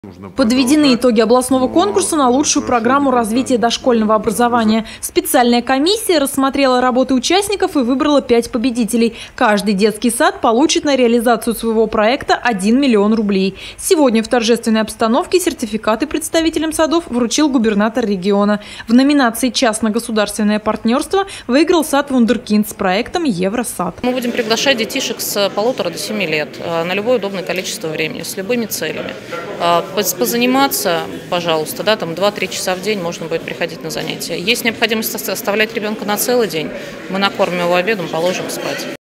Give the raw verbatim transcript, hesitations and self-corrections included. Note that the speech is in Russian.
Подведены итоги областного конкурса на лучшую программу развития дошкольного образования. Специальная комиссия рассмотрела работы участников и выбрала пять победителей. Каждый детский сад получит на реализацию своего проекта один миллион рублей. Сегодня в торжественной обстановке сертификаты представителям садов вручил губернатор региона. В номинации «Частно-государственное партнерство» выиграл сад «Вундеркинд» с проектом «Евросад». Мы будем приглашать детишек с полутора до семи лет на любое удобное количество времени, с любыми целями. Позаниматься, пожалуйста, да, там два-три часа в день можно будет приходить на занятия. Есть необходимость оставлять ребенка на целый день, мы накормим его обедом, положим спать.